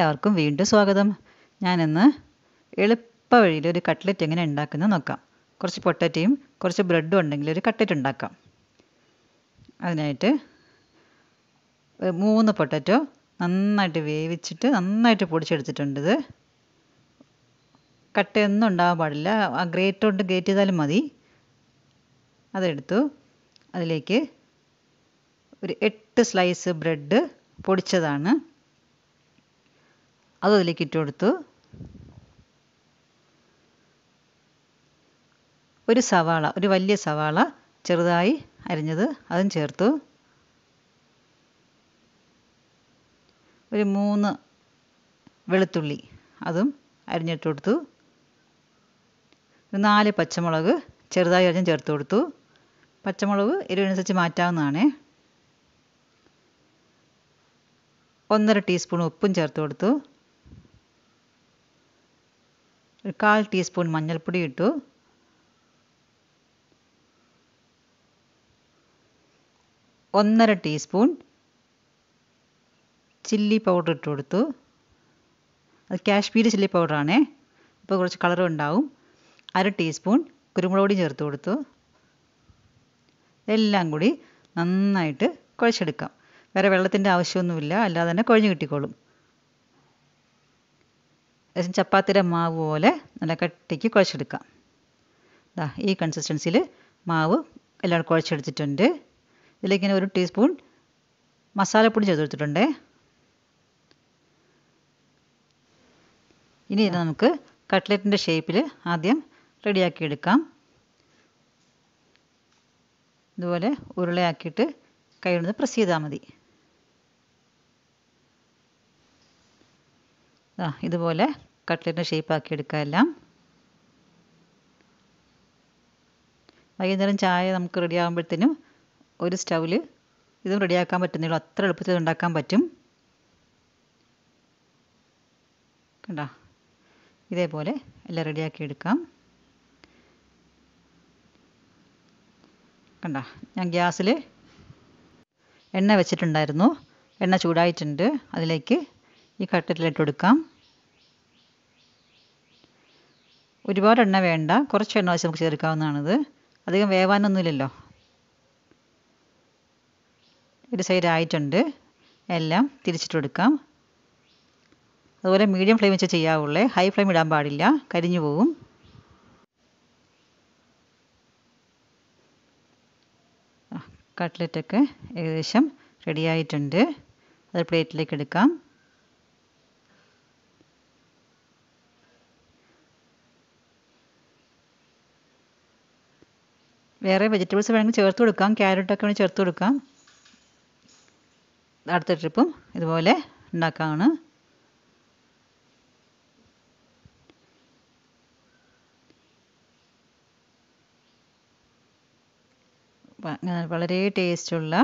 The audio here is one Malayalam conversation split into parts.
എല്ലാവർക്കും വീണ്ടും സ്വാഗതം. ഞാനിന്ന് എളുപ്പ വഴിയിൽ ഒരു കട്ട്ലറ്റ് എങ്ങനെ ഉണ്ടാക്കുന്നത് നോക്കാം. കുറച്ച് പൊട്ടറ്റയും കുറച്ച് ബ്രെഡും ഉണ്ടെങ്കിൽ ഒരു കട്ട്ലറ്റ് ഉണ്ടാക്കാം. അതിനായിട്ട് 3 പൊട്ടറ്റോ നന്നായിട്ട് വേവിച്ചിട്ട് നന്നായിട്ട് പൊടിച്ചെടുത്തിട്ടുണ്ട്. ഇത് കട്ടയൊന്നും ഉണ്ടാകാൻ പാടില്ല. ആ ഗ്രേറ്റ് കൊണ്ട് ഗ്രേറ്റ് ചെയ്താലും മതി. അതെടുത്തു. അതിലേക്ക് ഒരു 8 സ്ലൈസ് ബ്രെഡ് പൊടിച്ചതാണ്, അതും അതിലേക്ക് ഇട്ട് കൊടുത്തു. ഒരു വലിയ സവാള ചെറുതായി അരിഞ്ഞത് അതും ചേർത്തു. ഒരു 3 വെളുത്തുള്ളി അതും അരിഞ്ഞിട്ട് കൊടുത്തു. 4 പച്ചമുളക് ചെറുതായി അരിഞ്ഞ് ചേർത്ത് കൊടുത്തു. പച്ചമുളക് എരിവിനനുസരിച്ച് മാറ്റാവുന്നതാണ്. 1/2 ടീസ്പൂൺ ഉപ്പും ചേർത്ത് കൊടുത്തു. ഒരു 1/4 ടീസ്പൂൺ മഞ്ഞൾപ്പൊടി ഇട്ടു. ഒന്നര ടീസ്പൂൺ ചില്ലി പൗഡർ ഇട്ട് കൊടുത്തു. അത് കാശ്മീരി ചില്ലി പൗഡറാണേ, അപ്പോൾ കുറച്ച് കളറും ഉണ്ടാവും. 1/2 ടീസ്പൂൺ കുരുമുളക് പൊടി ചേർത്ത് കൊടുത്തു. എല്ലാം കൂടി നന്നായിട്ട് കുഴച്ചെടുക്കാം. വേറെ വെള്ളത്തിൻ്റെ ആവശ്യമൊന്നുമില്ല, അല്ലാതെ തന്നെ കുഴഞ്ഞ് കിട്ടിക്കോളും. ചപ്പാത്തിയുടെ മാവ് പോലെ നല്ല കട്ടിക്ക് കുഴച്ചെടുക്കാം. ഈ കൺസിസ്റ്റൻസിയിൽ മാവ് എല്ലാം കുഴച്ചെടുത്തിട്ടുണ്ട്. ഇതിലേക്ക് ഇങ്ങനെ 1 ടീസ്പൂൺ മസാലപ്പൊടി ചേർത്ത് കൊടുത്തിട്ടുണ്ട്. ഇനി ഇത് നമുക്ക് കട്ട്ലറ്റിൻ്റെ ഷേപ്പിൽ ആദ്യം റെഡിയാക്കി എടുക്കാം. ഇതുപോലെ ഉരുളയാക്കിയിട്ട് കൈ കൊണ്ട് പ്രസ് ചെയ്താൽ മതി. ഇതുപോലെ കട്ട്ലറ്റിൻ്റെ ഷേപ്പാക്കി എടുക്കാം എല്ലാം. വൈകുന്നേരം ചായ നമുക്ക് റെഡിയാകുമ്പോഴത്തേനും ഒരു സ്റ്റൗവിൽ ഇതും റെഡിയാക്കാൻ പറ്റുന്നില്ല. അത്ര എളുപ്പത്തിൽ ഉണ്ടാക്കാൻ പറ്റും. കണ്ടോ, ഇതേപോലെ എല്ലാം റെഡിയാക്കി എടുക്കാം. കണ്ടോ, ഞാൻ ഗ്യാസിൽ എണ്ണ വെച്ചിട്ടുണ്ടായിരുന്നു. എണ്ണ ചൂടായിട്ടുണ്ട്. അതിലേക്ക് ഈ കട്ട്ലറ്റിലിട്ട് കൊടുക്കാം. ഒരുപാട് എണ്ണ വേണ്ട, കുറച്ച് എണ്ണ വെച്ച് നമുക്ക് ചേർക്കാവുന്നതാണിത്. അധികം വേവാനൊന്നുമില്ലല്ലോ. ഒരു സൈഡ് ആയിട്ടുണ്ട്. എല്ലാം തിരിച്ചിട്ട് കൊടുക്കാം. അതുപോലെ മീഡിയം ഫ്ലെയിം വെച്ച് ചെയ്യാവുള്ളേ, ഹൈ ഫ്ലെയിം ഇടാൻ പാടില്ല, കരിഞ്ഞു പോകും. കട്ട്ലറ്റൊക്കെ ഏകദേശം റെഡിയായിട്ടുണ്ട്. അത് പ്ലേറ്റിലേക്ക് എടുക്കാം. വേറെ വെജിറ്റബിൾസ് വേണമെങ്കിൽ ചേർത്ത് കൊടുക്കാം. ക്യാരറ്റൊക്കെ വേണമെങ്കിൽ ചേർത്ത് കൊടുക്കാം. അടുത്ത ട്രിപ്പും ഇതുപോലെ ഉണ്ടാക്കാനാണ്. വളരെ ടേസ്റ്റുള്ള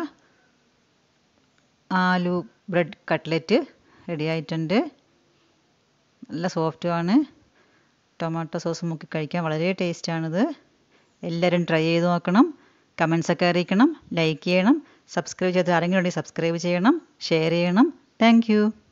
ആലു ബ്രെഡ് കട്ട്ലറ്റ് റെഡി ആയിട്ടുണ്ട്. നല്ല സോഫ്റ്റുമാണ്. ടൊമാറ്റോ സോസ് മുക്കി കഴിക്കാൻ വളരെ ടേസ്റ്റാണിത്. എല്ലാവരും ട്രൈ ചെയ്ത് നോക്കണം. കമൻസൊക്കെ അറിയിക്കണം. ലൈക്ക് ചെയ്യണം. സബ്സ്ക്രൈബ് ചെയ്ത് ആരെങ്കിലും ഉണ്ടെങ്കിൽ സബ്സ്ക്രൈബ് ചെയ്യണം. ഷെയർ ചെയ്യണം. Thank U.